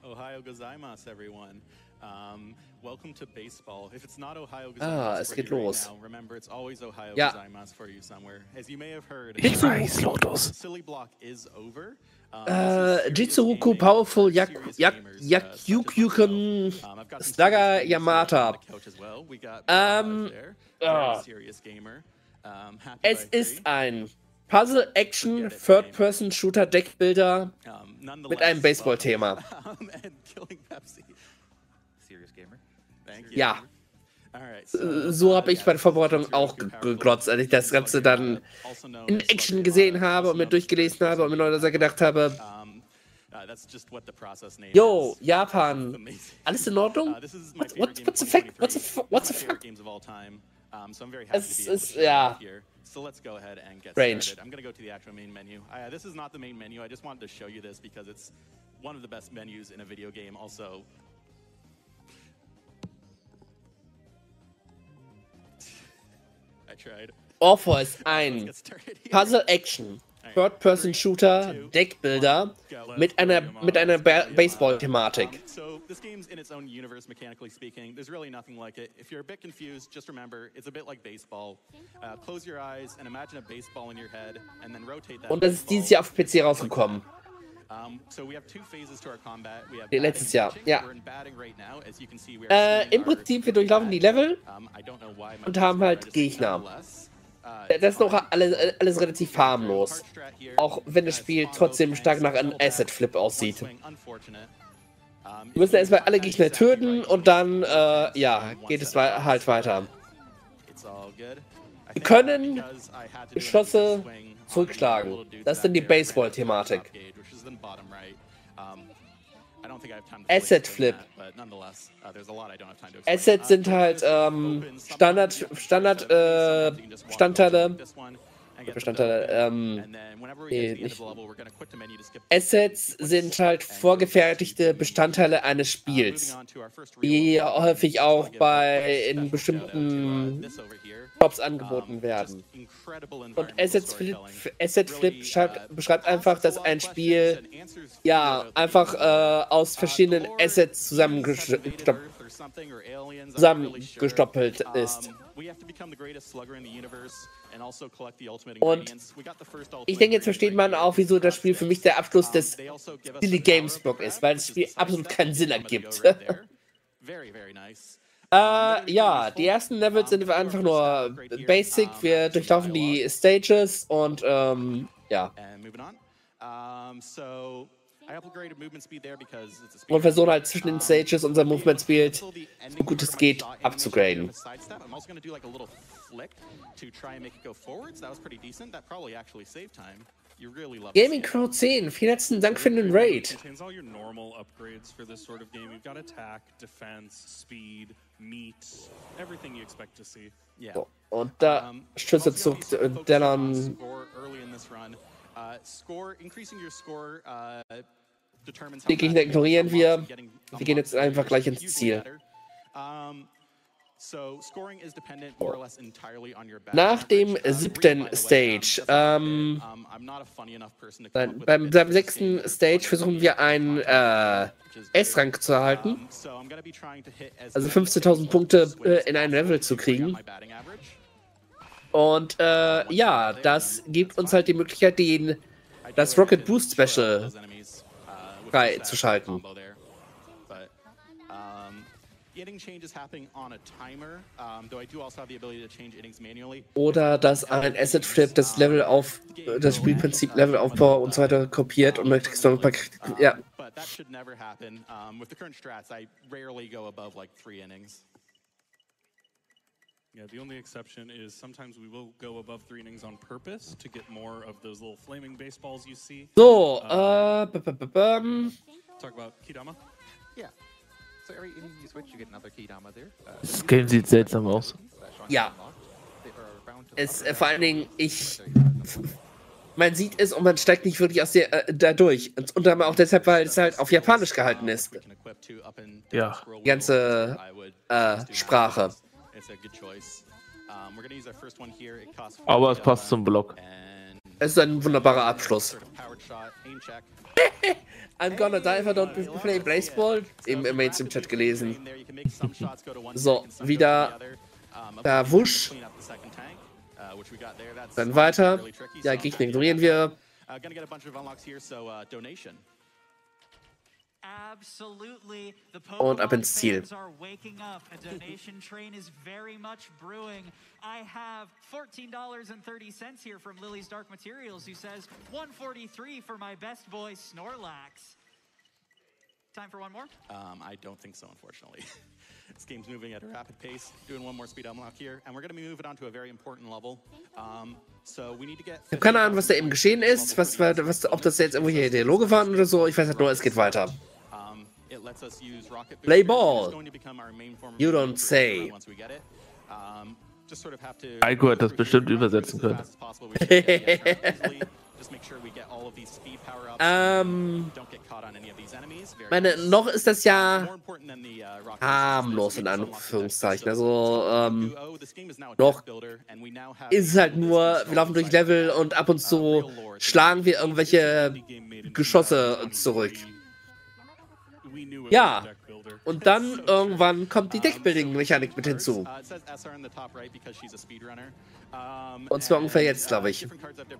Ohio gozaimasu, everyone. Welcome to baseball. If it's not Ohio gozaimasu, es geht los. Now, remember, it's always Ohio ja. gozaimasu for you somewhere. As you may have heard, Lotus. Silly Block is over. Jitsuruku Powerful Yakyukun Slaga Yamata. Es ist ein Puzzle-Action Third-Person-Shooter-Deckbilder mit einem Baseball-Thema. Ja. So habe ich bei der Vorbereitung auch geglotzt, als ich das Ganze dann in Action gesehen habe und mir durchgelesen habe und mir neu gedacht habe, yo, Japan, alles in Ordnung? What's the fuck? What's the fuck? Es ist, ja. So let's go ahead and get started. I'm going to go to the actual main menu. This is not the main menu. I just wanted to show you this because it's one of the best menus in a video game. Also, I tried. Orpha ist ein Puzzle-Action Third-Person-Shooter Deckbilder mit einer Baseball-Thematik. So this game's in its own universe, mechanically speaking. There's really nothing like it. If you're a bit confused, just remember it's a bit like baseball. Close your eyes and imagine a baseball in your head, and then rotate that. Und das ist dieses Jahr auf PC rausgekommen. So we have two phases to our combat. We have letztes Jahr, ja. We're in batting right now. As you can see, we are Im Prinzip, wir durchlaufen die Level und haben halt Gegner. Das ist noch alles relativ harmlos. Auch wenn das Spiel trotzdem stark nach einem Asset-Flip aussieht. Wir müssen erstmal alle Gegner töten und dann, ja, geht es halt weiter. Wir können Geschosse zurückschlagen. Das ist dann die Baseball-Thematik. Asset-Flip. Assets sind halt Assets sind halt vorgefertigte Bestandteile eines Spiels, die häufig auch in bestimmten Shops angeboten werden. Und Asset Flip beschreibt einfach, dass ein Spiel ja einfach aus verschiedenen Assets zusammengestoppelt ist. Und ich denke, jetzt versteht man auch, wieso das Spiel für mich der Abschluss des Silly Games Block ist, weil das Spiel absolut keinen Sinn ergibt. Ja, die ersten Levels sind einfach nur basic, wir durchlaufen die Stages und ja. Und versuchen halt zwischen den Stages unser Movement Speed, so gut es geht, abzugraden. Gaming Crow 10, vielen herzlichen Dank für den Raid. So, und da Schüsse zurück, Dallon. Die Gegner ignorieren wir. Wir gehen jetzt einfach gleich ins Ziel. Nach dem 7. Stage, beim 6. Stage versuchen wir einen S-Rank zu erhalten, also 15.000 Punkte in ein Level zu kriegen. Und ja, das gibt uns halt die Möglichkeit, das Rocket Boost Special freizuschalten. Oder dass ein Asset Flip das Spielprinzip, Levelaufbau und so weiter kopiert und möchte noch ein paar, ja. Yeah, the only exception is sometimes we will go above 3 innings on purpose to get more of those little flaming baseballs you see. So, talk about Kidama? Yeah. So every inning you switch, you get another Kidama there. Das Game sieht seltsam aus. Ja. Vor allen Dingen, man sieht es und man steigt nicht wirklich da durch. Und unter anderem auch deshalb, weil es halt auf Japanisch gehalten ist. Ja. Die ganze Sprache. Aber es passt zum Block. Es ist ein wunderbarer Abschluss. Sort of powered shot, aim check. I'm gonna die if I don't play Baseball. Im Mainstream-Chat gelesen. So, wieder da Wusch. Dann weiter. Ja, Gegner ignorieren wir. Und ab ins Ziel. I have $14.30 here from Lily's Dark Materials, who says $143 for my best boy Snorlax. Time for one more? I don't think so, unfortunately. This game's moving at a rapid pace. Doing one more speed unlock here, and we're going to move it on to a very important level. So we need to get. Ich habe keine Ahnung, was da eben geschehen ist, ob das jetzt irgendwo hier Dialoge waren oder so. Ich weiß halt nur, es geht weiter. Play ball. You don't say. Heiko hat das bestimmt übersetzen können. Meine, noch ist das ja harmlos in Anführungszeichen. Also, noch ist es halt nur, wir laufen durch Level und ab und zu schlagen wir irgendwelche Geschosse zurück. Ja. Und dann irgendwann kommt die Deckbuilding-Mechanik mit hinzu. Und zwar ungefähr jetzt, glaube ich.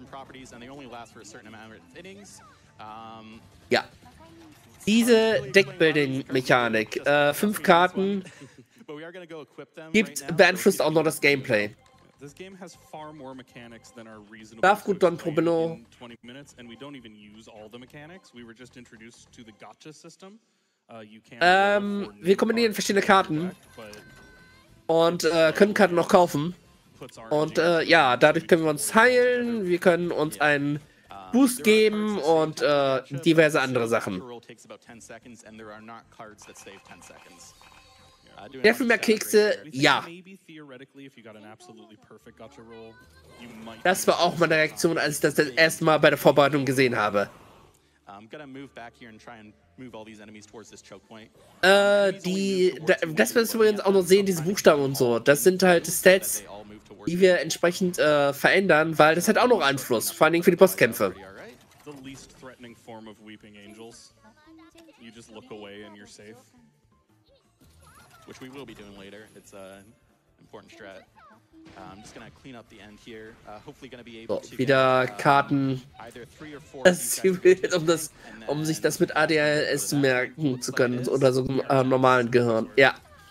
Ja. Diese Deckbuilding-Mechanik, 5 Karten, beeinflusst auch noch das Gameplay. Darf gut Don Probino. Wir kombinieren verschiedene Karten und können Karten noch kaufen. Und ja, dadurch können wir uns heilen, wir können uns einen Boost geben und diverse andere Sachen. Sehr viel mehr Kekse, ja. Das war auch meine Reaktion, als ich das erste Mal bei der Vorbereitung gesehen habe. Das wirst du übrigens auch noch sehen, diese Buchstaben und so. Das sind halt Stats, die wir entsprechend verändern, weil das hat auch noch Einfluss, vor allen Dingen für die Bosskämpfe. Which we will be doing later. It's an important strat. I'm just gonna clean up the end here. Hopefully gonna be able to wieder Karten, um sich das mit ADHS merken zu können oder so normalen Gehirn. Ja.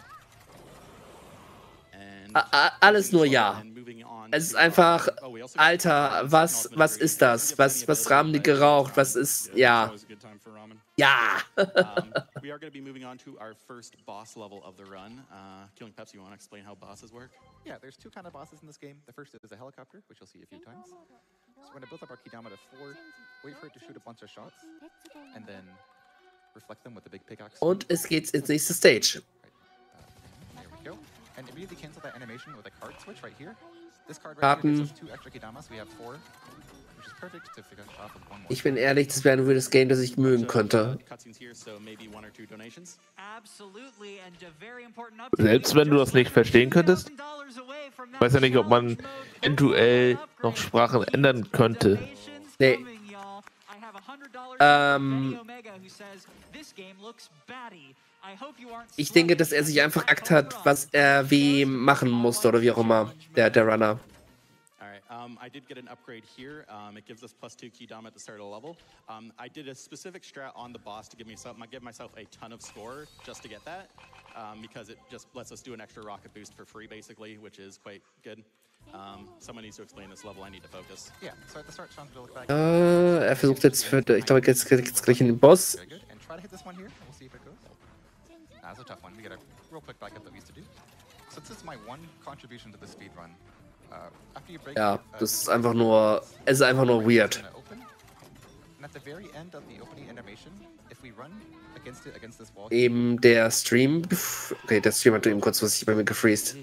Alles nur ja. Es ist einfach, Alter, was ist das? Was haben die geraucht? Was ist, ja. Ja. We are going to be moving on to our first boss level of the run. Killing Peps, you want to explain how bosses work? Yeah, there's 2 kind of bosses in this game. The first is a helicopter, which you'll see a few times. So we're going to build up our Kidama to 4, wait for it to shoot a bunch of shots, and then reflect them with the big pickaxe. Und es geht ins nächste Stage. There we go. And immediately cancel that animation with a card switch right here. This card right here gives us 2 extra Kidamas. We have 4. Ich bin ehrlich, das wäre ein weirdes Game, das ich mögen könnte. Selbst wenn du das nicht verstehen könntest? Ich weiß ja nicht, ob man eventuell noch Sprachen ändern könnte. Nee. Ich denke, dass er sich einfach Akt hat, was er wie machen musste oder wie auch immer, der Runner. I did get an upgrade here. It gives us +2 Kidama at the start of the level. I did a specific strat on the boss to give myself a ton of score just to get that, because it just lets us do an extra rocket boost for free, basically, which is quite good. Someone needs to explain this level. I need to focus. Yeah. So at the start, Sean's gonna look back. Er versucht jetzt ich glaube, jetzt gleich in den Boss. Very good. And try to hit this one here. We'll see if it goes. That's a tough one. We got a real quick backup that we used to do. So this is my one contribution to the speed run. Ja, das ist einfach nur, es ist einfach nur weird. Eben der Stream, okay, der Stream hat eben kurz was sich bei mir gefreezed.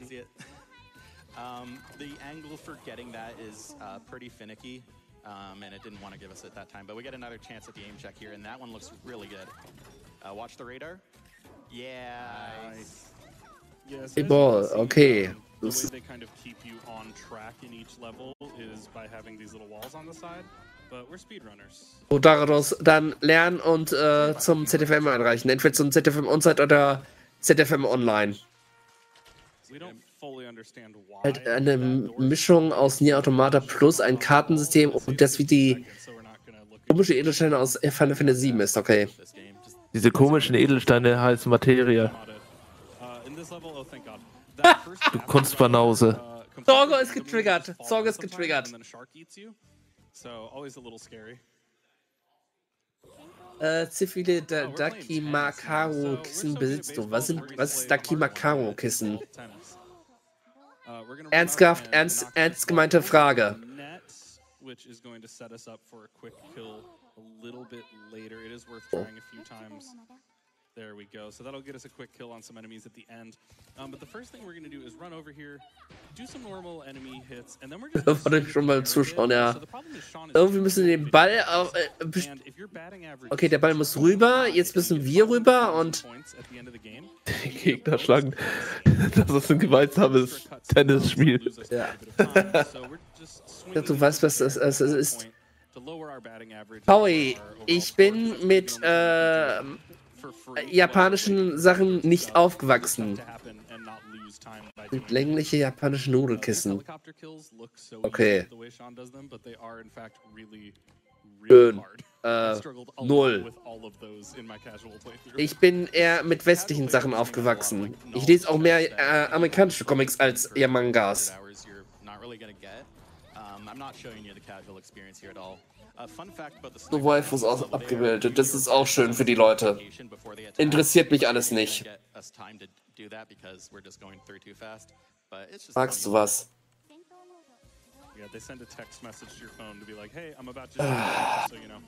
The angle for getting that is pretty finicky, and it didn't want to give us it that time, but we get another chance at the aim check here, and that one looks really good. Watch the radar. Yeah. Nice. Yes. Ball, okay. the way they kind of keep you on track in each level is by having these little walls on the side. But we're speedrunners. wo daraus dann lernen und zum ZFM einreichen. Entweder zum ZFM On-Site oder ZFM Online. We don't fully understand why. Halt eine Mischung aus Nier Automata plus ein Kartensystem und das wie die So we're not gonna look komische Edelsteine aus Final Fantasy VII ist, okay. Diese komischen Edelsteine heißen Materie. in this level, oh thank God. That first Du Kunstbanause. Zorgo ist getriggert. Zorgo ist getriggert. And then a shark eats you. So always a little scary. Zivile Dakimakaro-Kissen besitzt du. Was ist Dakimakaro-Kissen? Ernst gemeinte Frage. Which is going to set us up for a quick kill a little bit later. It is worth trying a few times. There we go. So that'll get us a quick kill on some enemies at the end. But the first thing we're going to do is run over here, do some normal enemy hits, and then we're just Warte schon beim Zuschauen, ja. Irgendwie müssen wir den Ball auf. Okay, der Ball muss rüber. Jetzt müssen wir rüber und. Die Gegner schlagen. Das ist ein gewaltsames Tennisspiel. Ja. Du weißt, was es ist. Paui, ich bin mit japanischen Sachen nicht aufgewachsen. Mit längliche japanische Nudelkissen. Okay. Schön. 0. Ich bin eher mit westlichen Sachen aufgewachsen. Ich lese auch mehr amerikanische Comics als eher Mangas. So Waifus abgebildet. Das ist auch schön für die Leute. Interessiert mich alles nicht. Magst du was? Yeah, they send a text message to your phone to be like, hey, I'm about to do that, so you know.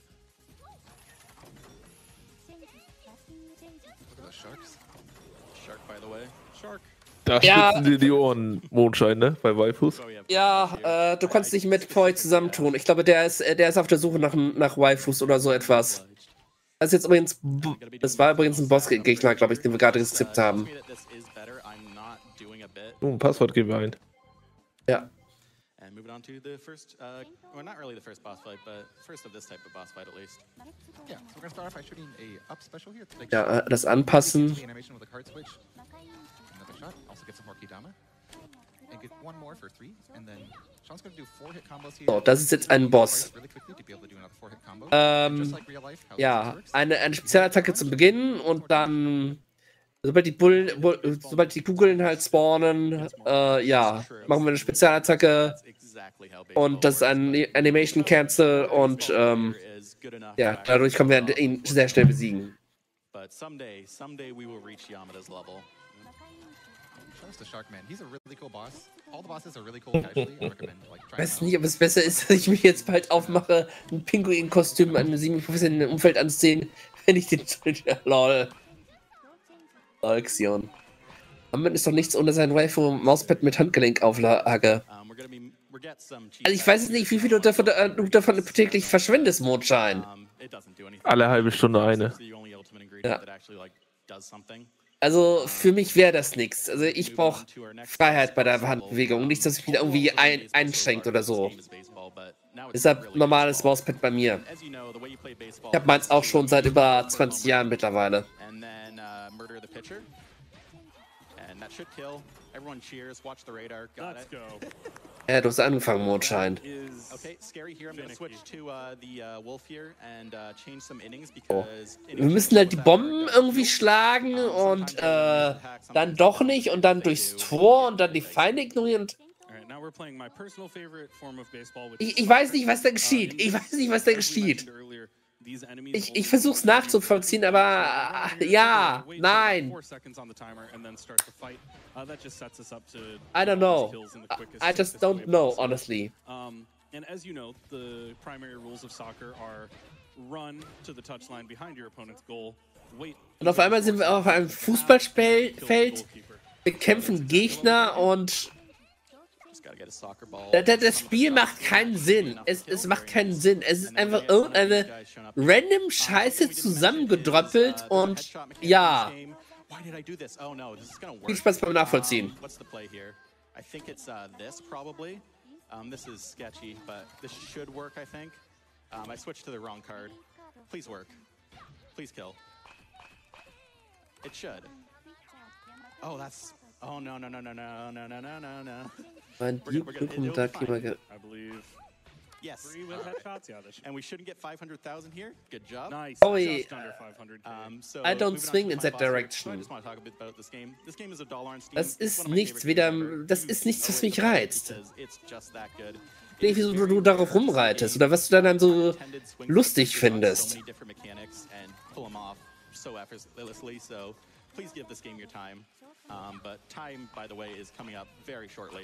Look at those sharks. Shark, by the way. Shark. Da spitzen dir die Ohren, Mondschein, ne? Bei Waifus. Ja, du kannst dich mit Poi zusammentun. Ich glaube, der ist auf der Suche nach Waifus oder so etwas. Das war übrigens ein Bossgegner, glaube ich, den wir gerade geskippt haben. Ein Passwort geben wir ein. Ja. And moving on to the first, well, not really the first boss fight, but first of this type of boss fight at least. Yeah, so we're gonna start off by shooting a up special here. Ja, das Anpassen. The animation with a card switch. Another shot. Also get some more Kidama. And get one more for 3. And then Sean's gonna do 4-hit combos here. So, das ist jetzt ein Boss. Really quickly to be able to do another 4-hit combo. Just like real life. Ja, eine Spezialattacke zum Beginn und dann, sobald die Kugeln halt spawnen, ja, machen wir eine Spezialattacke und das ist ein Animation Cancel und ja, dadurch können wir ihn sehr schnell besiegen. But someday we will reach Yamada's level. Shouts to Sharkman. He's a really cool boss. All the bosses are really cool casually. I recommend like Ich trying weiß nicht, ob es besser ist, dass ich mich jetzt bald aufmache, ein Pinguin-Kostüm in einem semi-professionellen Umfeld anzuziehen, wenn ich den lol. Xion. Amman ist doch nichts ohne sein Waifu-Mauspad mit Handgelenkauflage. Also ich weiß jetzt nicht, wie viel du davon täglich verschwendest, Mondschein. Alle halbe Stunde eine. Ja. Also für mich wäre das nichts. Also ich brauche Freiheit bei der Handbewegung. Nichts, dass mich wieder irgendwie einschränkt oder so. Deshalb normales Mauspad bei mir. Ich habe meins auch schon seit über 20 Jahren mittlerweile. Ja, du hast angefangen, Mondschein. Oh. Wir müssen halt die Bomben irgendwie schlagen und dann doch nicht und dann durchs Tor und dann die Feinde ignorieren. Ich weiß nicht, was da geschieht. Ich versuch's nachzuvollziehen, aber ja, nein. I don't know. I just don't know, honestly. And as you know, the primary rules of soccer are run to the touchline behind your opponent's goal. Wait. Und auf einmal sind wir auf einem Fußballfeld, wir kämpfen Gegner und das Spiel macht keinen Sinn. Es macht keinen Sinn. Es ist einfach irgendeine random Scheiße zusammengedröppelt und ja, Why did I do this? Oh no, this is gonna work. Viel Spaß beim Nachvollziehen. What's the play here? I think it's this probably. This is sketchy, but this should work, I think. I switched to the wrong card. Please work. Please kill. It should. Oh, that's... Oh, no. Mein I believe. Yes. 3 with headshots? Yeah, that should. And we shouldn't get 500,000 here. Good job. Nice. Oh, Just under 500. So I don't moving on swing to in my that boss here. direction. I just want to talk a bit about this game. This game is $1 on Steam. Das It's ist one of my nichts favorite games ever. das ist nichts, was mich reizt. Because it's just that good. Nicht, wieso du darauf rumreitest oder was du dann so lustig findest. Please give this game your time. But time, by the way, is coming up very shortly.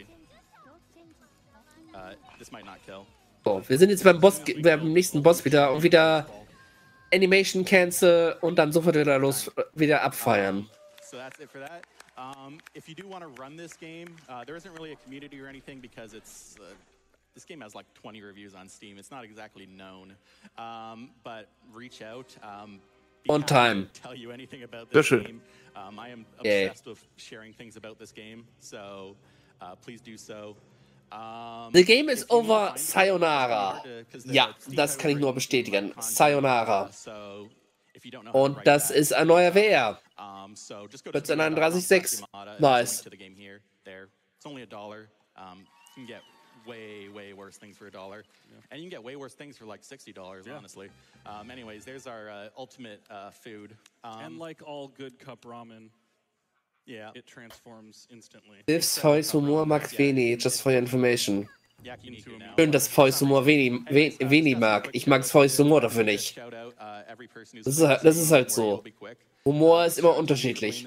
This might not kill. So, wir sind jetzt beim nächsten Boss wieder und wieder Animation Cancel und dann sofort wieder abfeiern. So that's it for that. If you do want to run this game, there isn't really a community or anything because it's this game has like 20 reviews on Steam. It's not exactly known, but reach out. On time. Tell you anything about this game. I am obsessed with sharing things about this game, so please do so. The game is over. Sayonara. Ja, das kann ich nur bestätigen. Sayonara. Und das ist ein neuer WR. 1439,6. Nice. It's only $1. You can get way worse things for $1, and you can get way worse things for like $60, honestly. Anyways, there's our ultimate food. And like all good cup ramen, it transforms instantly. This Voice Humor mag Veni, just for your information. Schön, dass Voice Humor Veni mag. Ich mag Voice Humor dafür nicht. Das ist halt so. Humor ist immer unterschiedlich.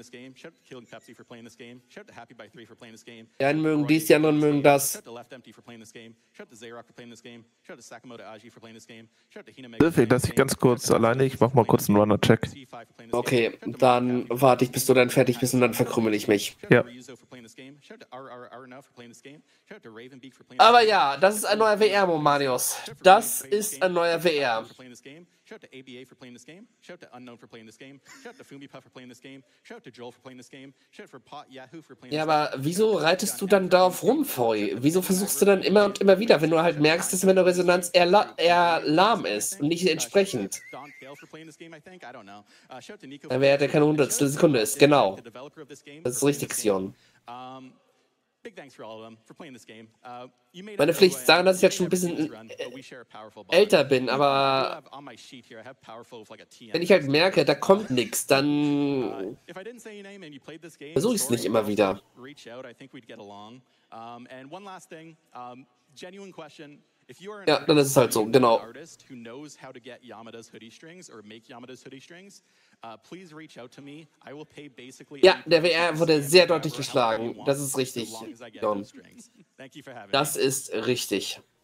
Die einen mögen dies, die anderen mögen das. Silvi, lass ich ganz kurz alleine, ich mach mal kurz einen Runner-Check. Okay, dann warte ich, bis du dann fertig bist und dann verkrümmel ich mich. Ja. Aber ja, das ist ein neuer WR, Momanios. Das ist ein neuer WR. Shout out to ABA for playing this game. Shout out to Unknown for playing this game. Shout out to FumiPuff for playing this game. Shout out to Joel for playing this game. Shout out for Pot Yahoo for playing this game. Ja, aber wieso reitest du dann darauf rum, Foy? Wieso versuchst du dann immer und immer wieder, wenn du halt merkst, dass meine Resonanz eher lahm ist und nicht entsprechend? Dann wäre der keine Hundertstel Sekunde ist, genau. Das ist richtig, Sion. Meine Pflicht ist sagen, dass ich jetzt schon ein bisschen älter bin, aber wenn ich halt merke, da kommt nichts, dann versuche ich es nicht immer wieder. Ja, dann ist es halt so, genau. Ja, der WR wurde sehr deutlich geschlagen. Das ist richtig, John. Das ist richtig.